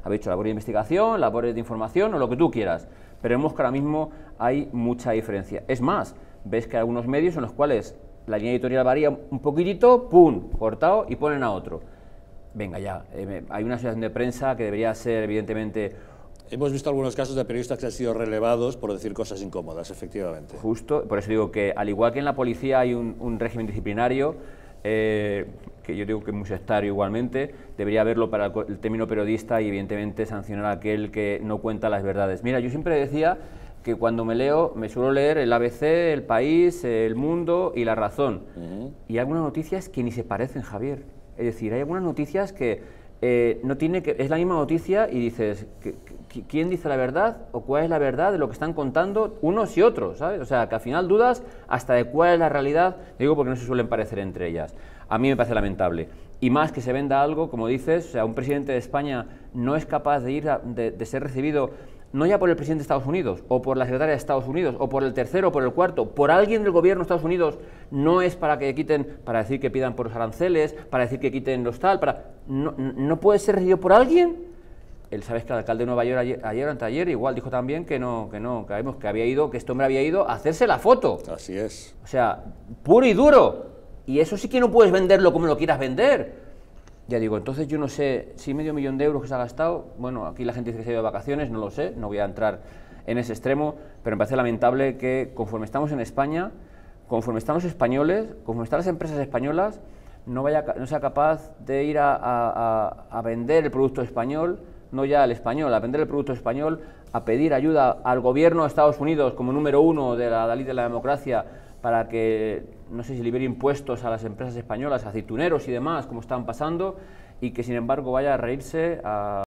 habéis hecho labores de investigación, labores de información o lo que tú quieras, pero vemos que ahora mismo hay mucha diferencia. Es más, ves que hay algunos medios en los cuales la línea editorial varía un poquitito, pum, cortado y ponen a otro. Venga ya, hay una asociación de prensa que debería ser evidentemente... Hemos visto algunos casos de periodistas que han sido relevados por decir cosas incómodas, efectivamente. Justo, por eso digo que al igual que en la policía hay un régimen disciplinario, que yo digo que es muy sectario igualmente, debería haberlo para el término periodista y evidentemente sancionar a aquel que no cuenta las verdades. Mira, yo siempre decía que cuando me suelo leer el ABC, El País, El Mundo y La Razón. Y hay algunas noticias que ni se parecen, Javier. Es decir, hay algunas noticias que no tiene que... Es la misma noticia y dices, ¿quién dice la verdad o cuál es la verdad de lo que están contando unos y otros? ¿Sabes? O sea, que al final dudas hasta de cuál es la realidad, digo porque no se suelen parecer entre ellas. A mí me parece lamentable. Y más que se venda algo, como dices, o sea, un presidente de España no es capaz de ir de ser recibido no ya por el presidente de Estados Unidos, o por la secretaria de Estados Unidos, o por el tercero, o por el cuarto, por alguien del gobierno de Estados Unidos, no es para que quiten, para decir que pidan por los aranceles, para decir que quiten los tal, no puede ser recibido por alguien. Sabes que el alcalde de Nueva York ayer o anteayer igual dijo también que este hombre había ido a hacerse la foto. Así es. O sea, puro y duro. Y eso sí que no puedes venderlo como lo quieras vender. Ya digo, entonces yo no sé si medio millón de euros que se ha gastado, bueno, aquí la gente dice que se ha ido de vacaciones, no lo sé, no voy a entrar en ese extremo, pero me parece lamentable que conforme estamos en España, conforme están los españoles, conforme están las empresas españolas, no sea capaz de ir a vender el producto español, no ya al español, a vender el producto español, a pedir ayuda al gobierno de Estados Unidos como número uno de la ley de la democracia para que, no sé si libere impuestos a las empresas españolas, aceituneros y demás, como están pasando, y que sin embargo vaya a reírse a